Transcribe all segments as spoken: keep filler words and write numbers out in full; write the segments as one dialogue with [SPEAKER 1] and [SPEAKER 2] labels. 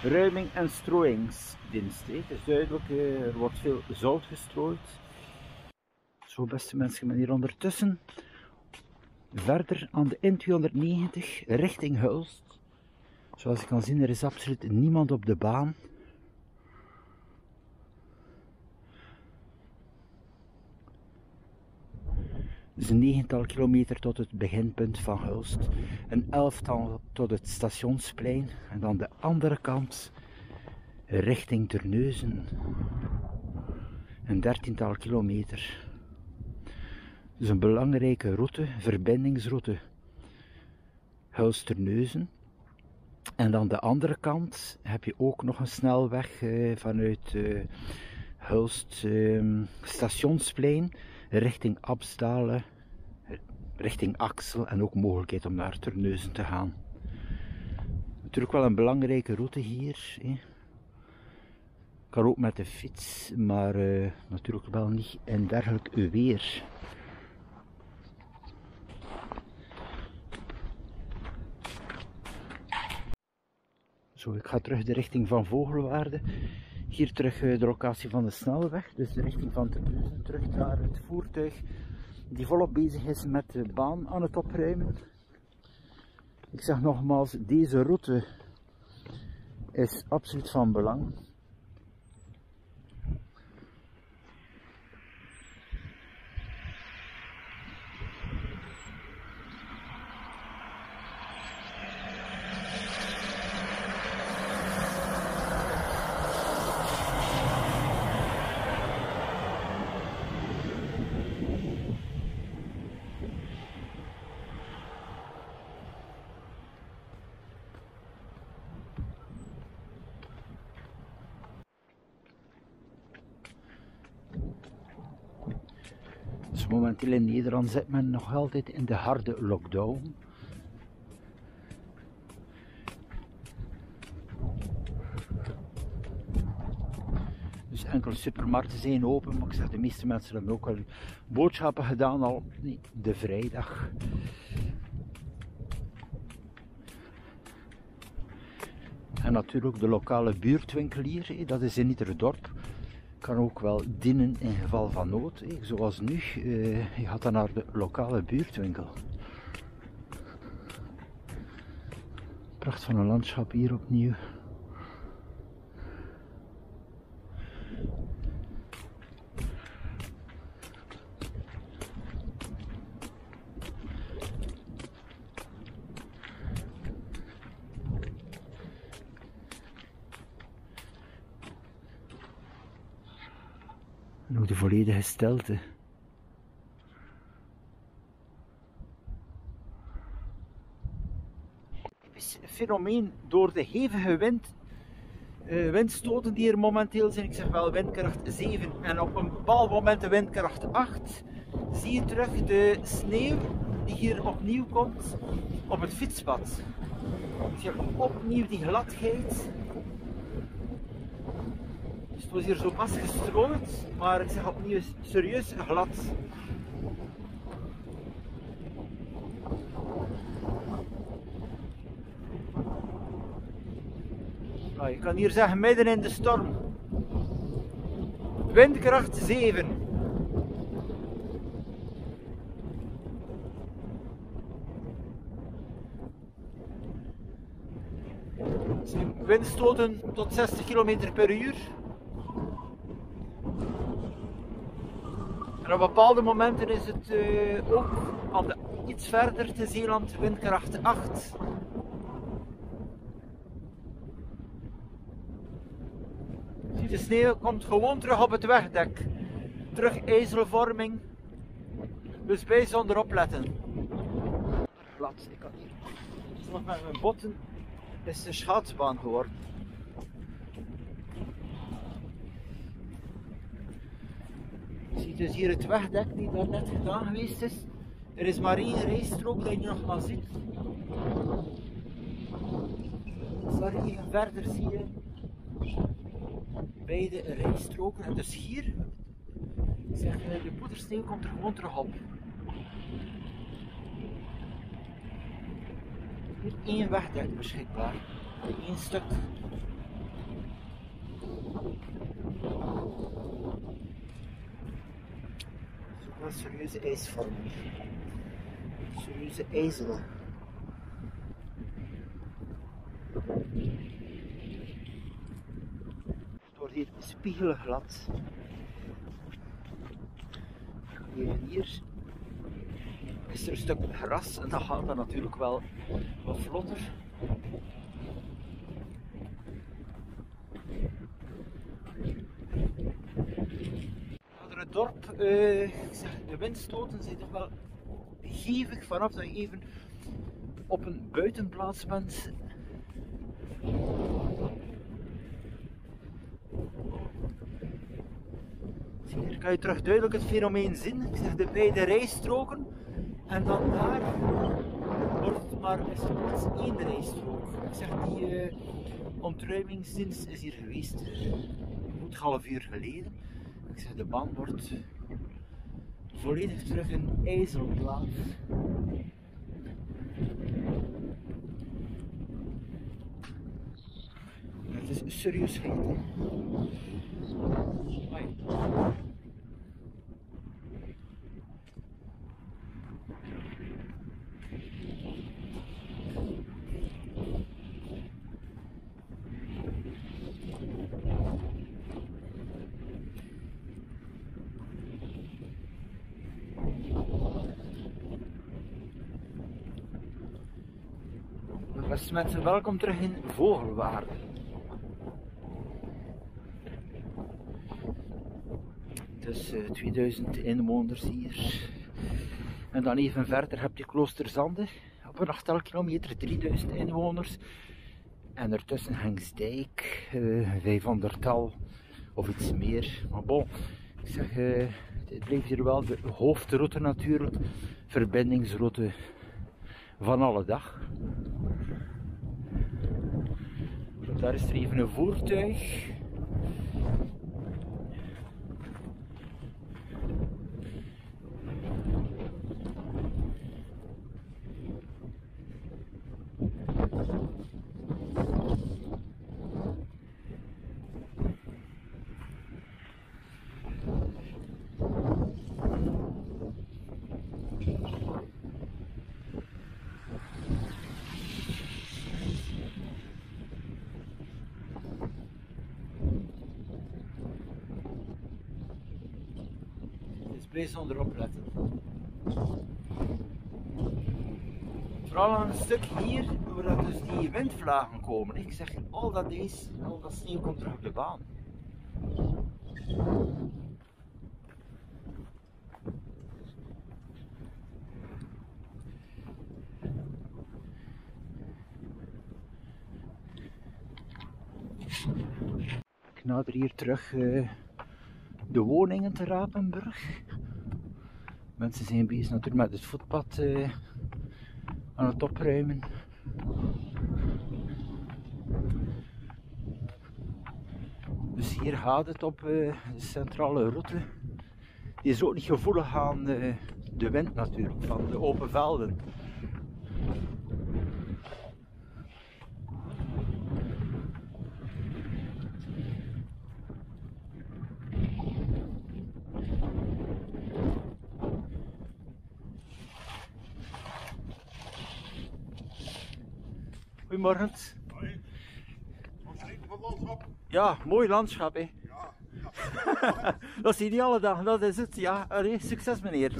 [SPEAKER 1] ruiming- en strooiingsdienst. Het is duidelijk, er wordt veel zout gestrooid. Zo, beste mensen, ik ben hier ondertussen verder aan de N tweehonderdnegentig richting Hulst. Zoals je kan zien, er is absoluut niemand op de baan. Het is een negental kilometer tot het beginpunt van Hulst, een elftal tot het stationsplein en dan de andere kant richting Terneuzen, een dertiental kilometer. Dus een belangrijke route, verbindingsroute Hulst-Terneuzen. En dan de andere kant heb je ook nog een snelweg eh, vanuit eh, Hulst eh, stationsplein richting Absdalen, richting Axel en ook mogelijkheid om naar Terneuzen te gaan. Natuurlijk wel een belangrijke route hier. Eh. Kan ook met de fiets, maar uh, natuurlijk wel niet in dergelijk weer. Zo, ik ga terug de richting van Vogelwaarde. Hier terug uh, de locatie van de snelweg, dus de richting van Terneuzen, terug naar het voertuig die volop bezig is met de baan aan het opruimen. Ik zeg nogmaals, deze route is absoluut van belang. Dus momenteel in Nederland zit men nog altijd in de harde lockdown. Dus enkele supermarkten zijn open, maar ik zeg, de meeste mensen hebben ook al boodschappen gedaan al de vrijdag. En natuurlijk de lokale buurtwinkelier, dat is in ieder dorp. Kan ook wel dienen in geval van nood, zoals nu. Uh, je gaat dan naar de lokale buurtwinkel. Pracht van een landschap hier opnieuw. En ook de volledige stilte. Het fenomeen door de hevige wind, uh, windstoten die er momenteel zijn, ik zeg wel windkracht zeven en op een bepaald moment de windkracht acht, zie je terug de sneeuw die hier opnieuw komt op het fietspad. Ik zeg opnieuw die gladheid. Het was hier zo pas gestrooid, maar ik zeg opnieuw serieus glad. Nou, je kan hier zeggen midden in de storm. Windkracht zeven. Het zijn windstoten tot zestig kilometer per uur. En op bepaalde momenten is het uh, ook aan de, iets verder te Zeeland windkracht acht. Zie, de sneeuw komt gewoon terug op het wegdek. Terug ijzelvorming. Dus bijzonder opletten. Glad, ik kan hier. Nog met mijn botten is de schaatsbaan geworden. Je ziet dus hier het wegdek die daar net gedaan geweest is. Er is maar één rijstrook dat je nog maar ziet. Daar even verder zie je beide rijstroken. En dus hier, ik zeg, de poedersneeuw komt er gewoon terug op. Hier één wegdek beschikbaar. Eén stuk. een serieuze ijsvorm. Serieuze ijzel. Het wordt hier spiegelglad. Hier, hier is er een stuk gras en dat gaat dan natuurlijk wel wat vlotter. Het dorp, uh, ik zeg, de windstoten zijn toch wel hevig vanaf dat je even op een buitenplaats bent. Hier kan je terug duidelijk het fenomeen zien. Ik zeg de beide rijstroken en dan daar wordt het maar is het één rijstrook. Ik zeg die uh, ontruimingsdienst is hier geweest een goed half uur geleden. Ik zeg de baan wordt volledig terug in ijzelplaats. Het is serieus heet. Beste mensen, welkom terug in Vogelwaarden. Dus uh, tweeduizend inwoners hier. En dan even verder heb je Kloosterzande, op een achttal kilometer, drieduizend inwoners. En ertussen Hengsdijk, uh, vijfhonderdtal of iets meer. Maar bon, ik zeg, uh, het blijft hier wel de hoofdroute natuurlijk, verbindingsroute van alle dag. Daar is er even een voertuig. Bijzonder opletten. Vooral aan een stuk hier waar dus die windvlagen komen. Ik zeg, al dat ijs, al dat sneeuw komt terug op de baan. Ik nader hier terug uh, de woningen te Rapenburg. Mensen zijn bezig natuurlijk met het voetpad uh, aan het opruimen. Dus hier gaat het op uh, de centrale route. Die is ook niet gevoelig aan uh, de wind natuurlijk, van de open velden. Goedemorgen.
[SPEAKER 2] Hoi. Wat genieten van het landschap?
[SPEAKER 1] Ja, mooi landschap hè.
[SPEAKER 2] Ja. Ja.
[SPEAKER 1] Dat zie je niet alle dagen, dat is het. Ja, allee, succes meneer.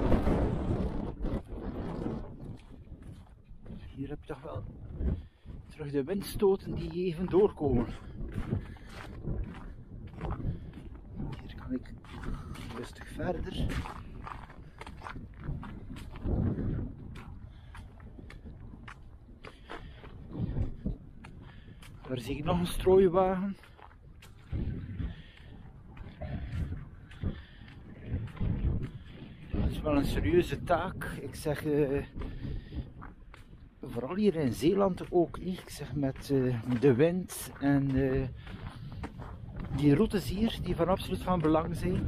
[SPEAKER 1] Hier heb je toch wel Terug de windstoten die even doorkomen. Hier kan ik rustig verder. Daar zie ik nog een strooiwagen. Dat is wel een serieuze taak. Ik zeg, uh, vooral hier in Zeeland ook niet. Ik zeg met uh, de wind en uh, die routes hier, die van absoluut van belang zijn.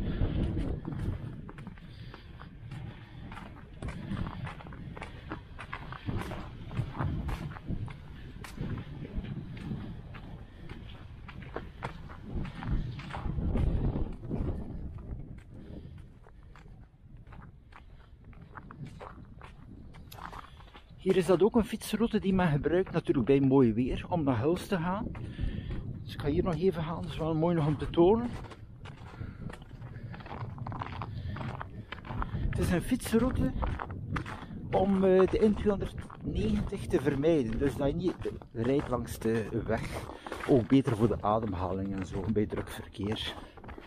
[SPEAKER 1] Hier is dat ook een fietsroute die men gebruikt, natuurlijk bij mooi weer, om naar Hulst te gaan. Dus ik ga hier nog even gaan, dat is wel mooi nog om te tonen. Het is een fietsroute om de N tweehonderdnegentig te vermijden, dus dat je niet rijdt langs de weg. Ook beter voor de ademhaling en zo, bij druk verkeer.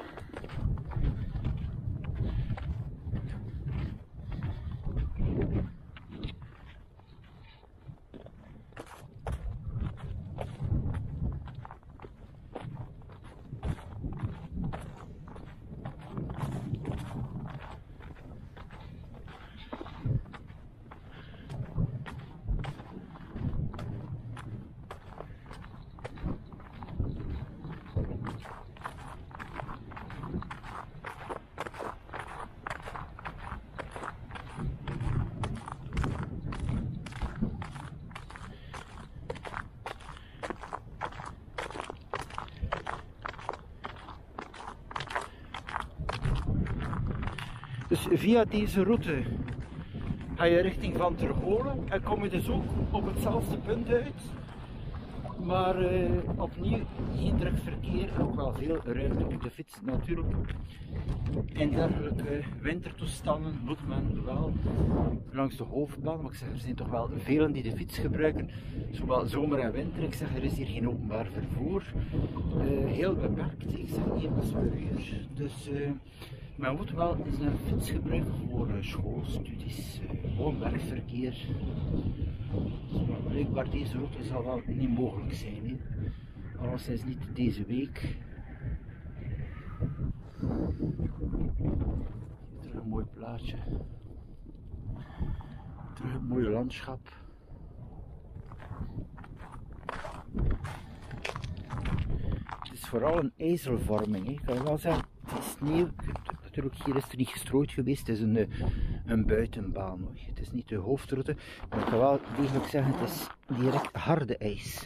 [SPEAKER 1] Dus via deze route ga je richting Van Tergolen en kom je dus ook op hetzelfde punt uit. Maar uh, opnieuw geen druk verkeer en ook wel veel ruimte op de fiets natuurlijk. In dergelijke wintertoestanden moet men wel langs de hoofdbaan, maar ik zeg er zijn toch wel velen die de fiets gebruiken, zowel zomer en winter. Ik zeg er is hier geen openbaar vervoer, uh, heel beperkt, ik zeg één bus per uur. Dus uh, men moet wel eens een fiets gebruiken voor uh, schoolstudies, uh, gewoon werkverkeer. Maar blijkbaar deze route zal wel niet mogelijk zijn, hè. Alleszins niet deze week. Hier terug een mooi plaatje. Terug een mooi landschap. Het is vooral een ijzelvorming, hè. Ik kan wel zeggen, het is sneeuw. Natuurlijk, hier is er niet gestrooid geweest, het is een, een buitenbaan. Hoor. Het is niet de hoofdroute, maar ik kan wel degelijk zeggen, het is direct harde ijs.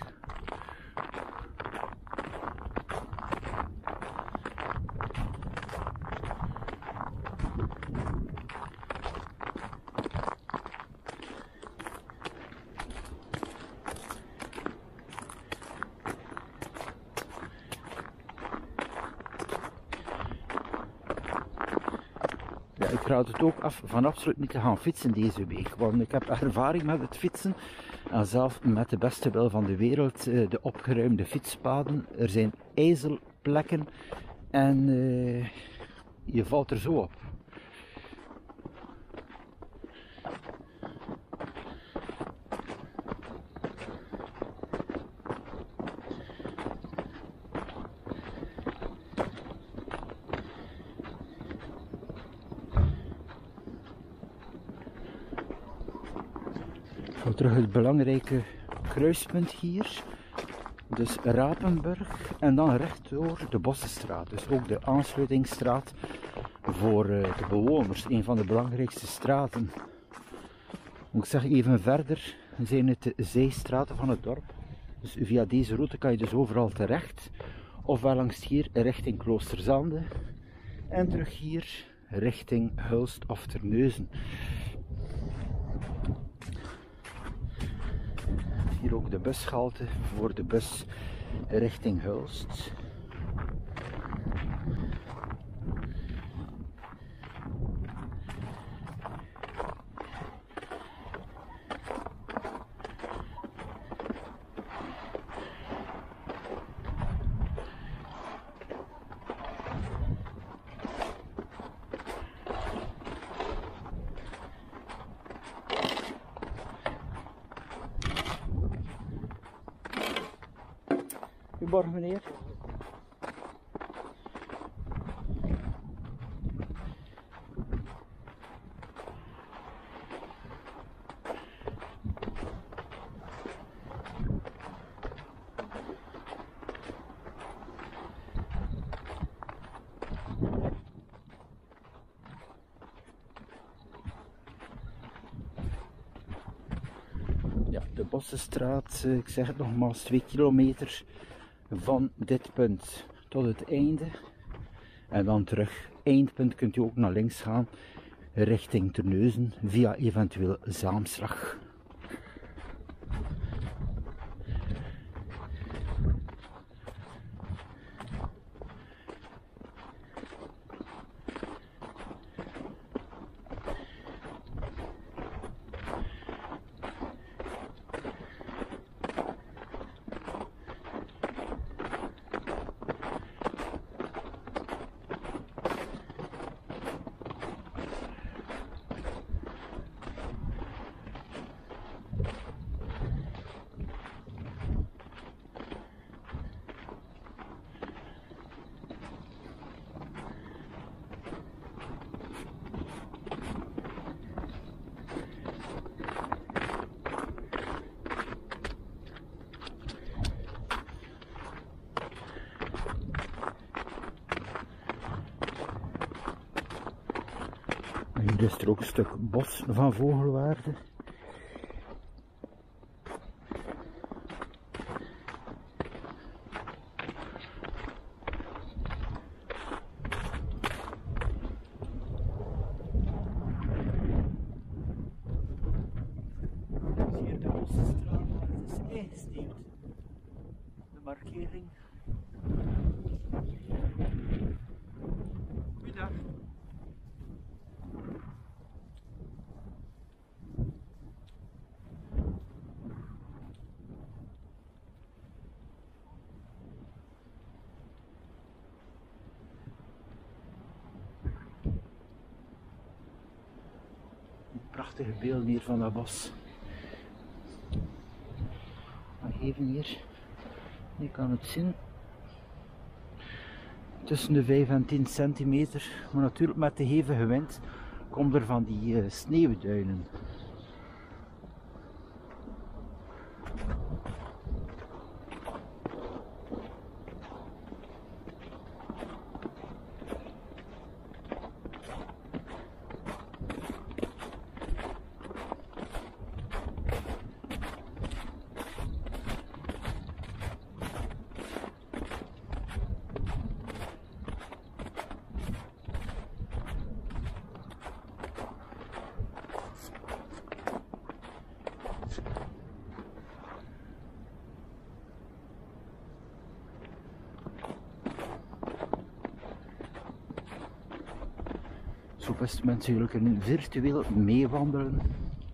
[SPEAKER 1] Ja, ik raad het ook af van absoluut niet te gaan fietsen deze week, want ik heb ervaring met het fietsen en zelf met de beste wil van de wereld, de opgeruimde fietspaden. Er zijn ijzelplekken en uh, je valt er zo op. Terug het belangrijke kruispunt hier, dus Rapenburg en dan rechtdoor de Bossenstraat, dus ook de aansluitingsstraat voor de bewoners, een van de belangrijkste straten. Moet ik zeggen, even verder zijn het de zijstraten van het dorp, dus via deze route kan je dus overal terecht, ofwel langs hier richting Kloosterzande en terug hier richting Hulst of Terneuzen. Hier ook de bushalte voor de bus richting Hulst. Goedemorgen meneer. Ja, de Bossenstraat, ik zeg het nogmaals, twee kilometer van dit punt tot het einde. En dan terug. Eindpunt kunt u ook naar links gaan, richting Terneuzen, via eventueel Zaamslag. Hier is er ook een stuk bos van Vogelwaarde. Hier de Bossenstraat, maar het is ingesneeuwd. De markering. Goeiedag. Prachtige beelden hier van dat bos. Maar even hier, je kan het zien, tussen de vijf en tien centimeter, maar natuurlijk met de hevige wind komt er van die uh, sneeuwduinen. Zo best mensen, jullie kunnen virtueel meewandelen.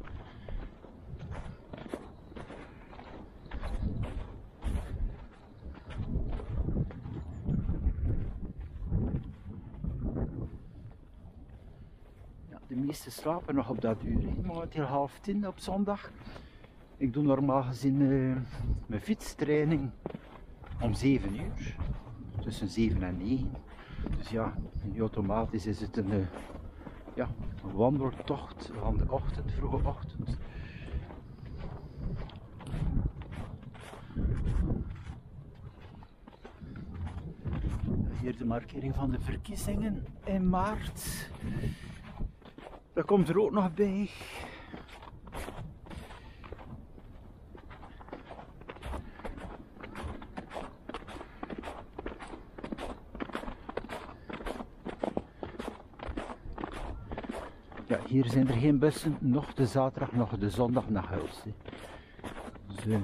[SPEAKER 1] Ja, de meesten slapen nog op dat uur. Momenteel half tien op zondag. Ik doe normaal gezien uh, mijn fietstraining om zeven uur. Tussen zeven en negen. Dus ja, nu automatisch is het een, uh, ja, een wandeltocht van de ochtend, vroege ochtend. Hier de markering van de verkiezingen in maart. Dat komt er ook nog bij. Ja, hier zijn er geen bussen, nog de zaterdag, nog de zondag naar huis. Hè. Dus, uh,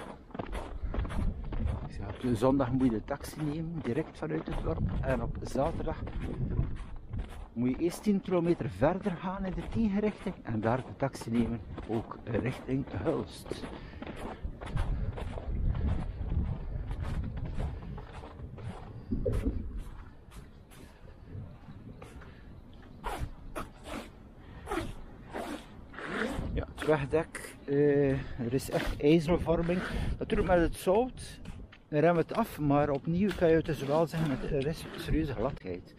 [SPEAKER 1] op de zondag moet je de taxi nemen, direct vanuit het dorp. En op zaterdag moet je eerst tien kilometer verder gaan in de tegenrichting en daar de taxi nemen, ook richting Hulst. Ja, het wegdek, uh, er is echt ijzervorming. Natuurlijk met het zout Dan remmen we het af, maar opnieuw kan je dus wel zeggen, er is serieuze gladheid.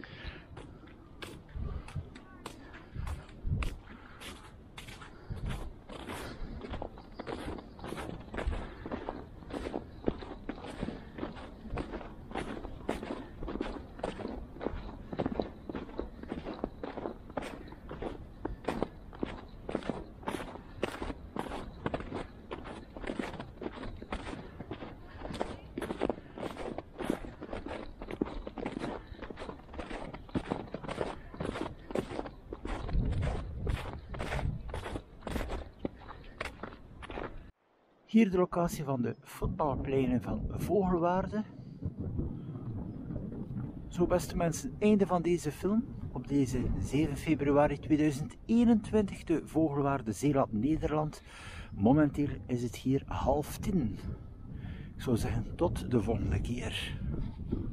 [SPEAKER 1] Hier de locatie van de voetbalpleinen van Vogelwaarde. Zo beste mensen, einde van deze film. Op deze zeven februari tweeduizend eenentwintig te Vogelwaarde, Zeeland, Nederland. Momenteel is het hier half tien. Ik zou zeggen tot de volgende keer.